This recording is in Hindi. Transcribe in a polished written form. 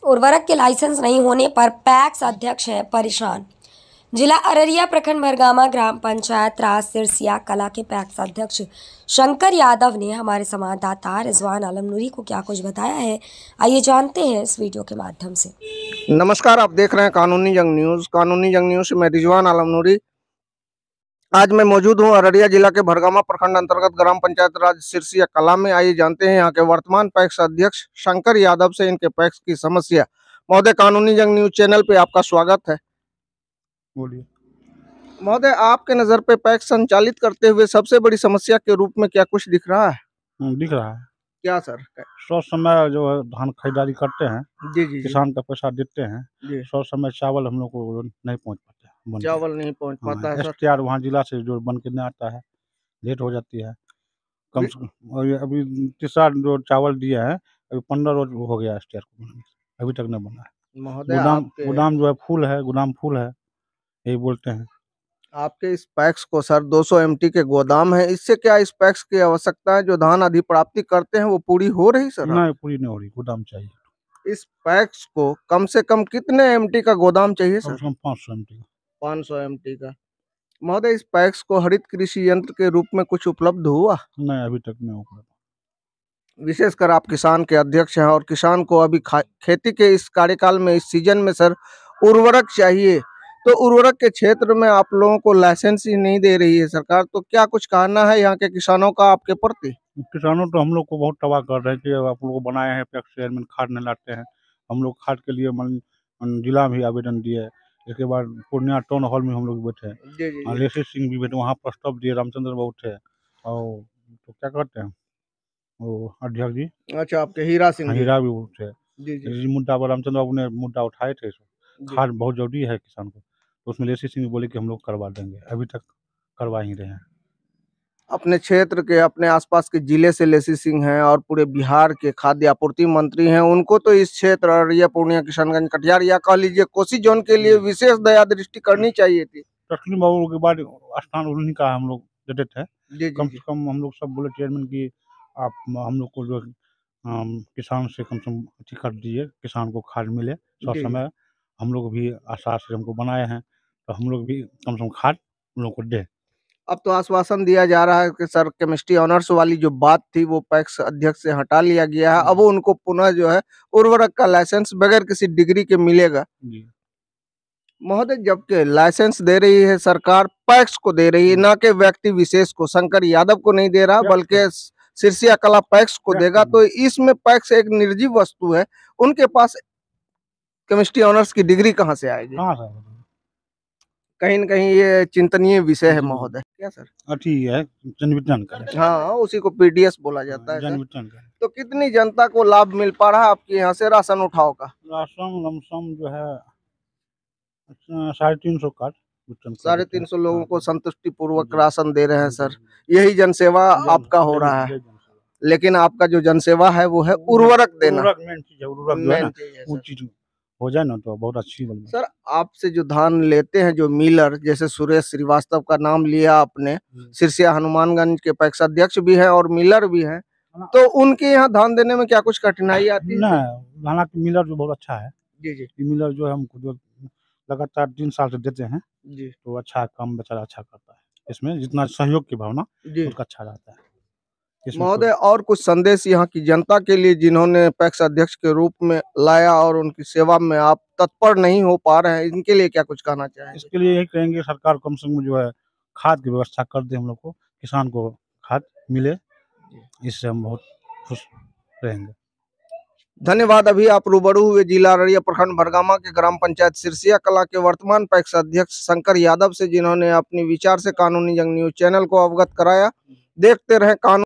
उर्वरक के लाइसेंस नहीं होने पर पैक्स अध्यक्ष हैं परेशान। जिला अररिया प्रखंड भरगामा ग्राम पंचायत राज सिरसिया कला के पैक्स अध्यक्ष शंकर यादव ने हमारे संवाददाता रिजवान आलम नूरी को क्या कुछ बताया है, आइए जानते हैं इस वीडियो के माध्यम से। नमस्कार, आप देख रहे हैं कानूनी जंग न्यूज। कानूनी जंग न्यूज में रिजवान आलम नूरी। आज मैं मौजूद हूं अररिया जिला के भरगामा प्रखंड अंतर्गत ग्राम पंचायत राज सिरसिया कला में। आइए जानते हैं यहाँ के वर्तमान पैक्स अध्यक्ष शंकर यादव से इनके पैक्स की समस्या। महोदय, कानूनी जंग न्यूज चैनल पे आपका स्वागत है। बोलिए। महोदय, आपके नजर पे पैक्स संचालित करते हुए सबसे बड़ी समस्या के रूप में क्या कुछ दिख रहा है? दिख रहा है। क्या सर? सौ समय जो है धान खरीदारी करते हैं, जी जी किसान का पैसा देते हैं जी। सौ समय चावल हम लोग को नहीं पहुंच पाता। चावल नहीं पहुंच पाता है सर। STR वहाँ जिला से जो बन के नहीं आता है, लेट हो जाती है। कम से कम अभी तीसरा जो चावल दिए हैं, अभी 15 रोज हो गया STR को, अभी तक नहीं बना है। महोदय, गोदाम जो है फुल है, गोदाम फुल है, यही बोलते हैं। आपके इस पैक्स को सर 200 MT के गोदाम है, इससे क्या इस पैक्स की आवश्यकता है जो धान अधिप्राप्ति करते हैं वो पूरी हो रही सर? नहीं, पूरी नहीं हो रही, गोदाम चाहिए। इस पैक्स को कम से कम कितने MT का गोदाम चाहिए सर? कम से कम 500 MT। 500 MT का। महोदय, इस पैक्स को हरित कृषि यंत्र के रूप में कुछ उपलब्ध हुआ? नहीं, अभी तक नहीं उपलब्ध। विशेषकर आप किसान के अध्यक्ष हैं और किसान को अभी खेती के इस कार्यकाल में, इस सीजन में सर उर्वरक चाहिए, तो उर्वरक के क्षेत्र में आप लोगों को लाइसेंस ही नहीं दे रही है सरकार, तो क्या कुछ कहना है यहाँ के किसानों का आपके प्रति? किसानों तो हम लोग को बहुत तबाह कर रहे हैं कि आप लोग बनाए हैं पैक्स चेयरमैन, खाद नहीं लाते हैं। हम लोग खाद के लिए जिला भी आवेदन दिए, इसके बाद पूर्णिया टाउन हॉल में हम लोग बैठे हैं, लेसी सिंह भी बैठे, वहाँ प्रस्ताव दिए, रामचंद्र बाबू थे और तो क्या कहते हैं वो अध्यक्ष जी, अच्छा, आपके हीरा सिंह हीरा भी थे। जी। मुद्दा पर रामचंद्र बाबू ने मुद्दा उठाए थे, खाद बहुत जरूरी है किसान को, तो उसमें लेसी सिंह बोले कि हम लोग करवा देंगे, अभी तक करवा ही रहे हैं। अपने क्षेत्र के, अपने आसपास के जिले से लेसी सिंह हैं और पूरे बिहार के खाद्य आपूर्ति मंत्री हैं, उनको तो इस क्षेत्र अररिया, पूर्णिया, किशनगंज, कटिहार या कह लीजिए कोसी जोन के लिए विशेष दया दृष्टि करनी चाहिए थी। तस्लीम बाबू के बाद स्थान उन्हीं का हम लोग देते थे। कम से कम हम लोग सब बोले चेयरमैन की आप हम लोग को जो किसान से कम से कम अथी कर दीजिए, किसान को खाद मिले सौ समय। हम लोग भी आशा से हमको बनाए हैं, तो हम लोग भी कम से कम खाद उन लोग को दे। अब तो आश्वासन दिया जा रहा है कि सर केमिस्ट्री ऑनर्स वाली जो बात थी वो पैक्स अध्यक्ष से हटा लिया गया है, अब उनको पुनः जो है उर्वरक का लाइसेंस बगैर किसी डिग्री के मिलेगा। महोदय, जबकि लाइसेंस दे रही है सरकार, पैक्स को दे रही है, न कि व्यक्ति विशेष को, शंकर यादव को नहीं दे रहा बल्कि सिरसिया कला पैक्स को देगा, तो इसमें पैक्स एक निर्जीव वस्तु है, उनके पास केमिस्ट्री ऑनर्स की डिग्री कहाँ से आएगी? कहीं न कहीं ये चिंतनीय विषय है महोदय। क्या सर? ठीक है, जनविज्ञान का। हाँ, उसी को PDS बोला जाता है। जनविज्ञान का। तो कितनी जनता को लाभ मिल पा रहा है आपके यहाँ से राशन उठाव का? राशन लमसम जो है 350 कार्ड, 350 लोगों को संतुष्टि पूर्वक राशन दे रहे हैं सर। यही जनसेवा आपका हो रहा है, लेकिन आपका जो जनसेवा है वो है उर्वरक देना। मेन चीज है, उर्वरक वो चीज हो जाए ना तो बहुत अच्छी बन। सर, आपसे जो धान लेते हैं जो मिलर, जैसे सुरेश श्रीवास्तव का नाम लिया आपने, सिरसिया हनुमानगंज के पैक्स अध्यक्ष भी हैं और मिलर भी हैं, तो उनके यहाँ धान देने में क्या कुछ कठिनाई आती है? नहीं, हालांकि मिलर जो बहुत अच्छा है जी। मिलर जो है हमको जो लगातार 3 साल से देते हैं जी, तो अच्छा काम बेचारा अच्छा करता है, इसमें जितना सहयोग की भावना उसका अच्छा रहता है। महोदय, और कुछ संदेश यहाँ की जनता के लिए जिन्होंने पैक्स अध्यक्ष के रूप में लाया और उनकी सेवा में आप तत्पर नहीं हो पा रहे हैं, इनके लिए क्या कुछ कहना चाहेंगे? इसके लिए यही कहेंगे सरकार कम से कम जो है खाद की व्यवस्था कर दे, हम लोग को किसान को खाद मिले, इससे हम बहुत खुश रहेंगे। धन्यवाद। अभी आप रूबरू हुए जिला अररिया प्रखंड भरगामा के ग्राम पंचायत सिरसिया कला के वर्तमान पैक्स अध्यक्ष शंकर यादव से, जिन्होंने अपनी विचार से कानूनी जंग न्यूज चैनल को अवगत कराया। देखते रहे कानून।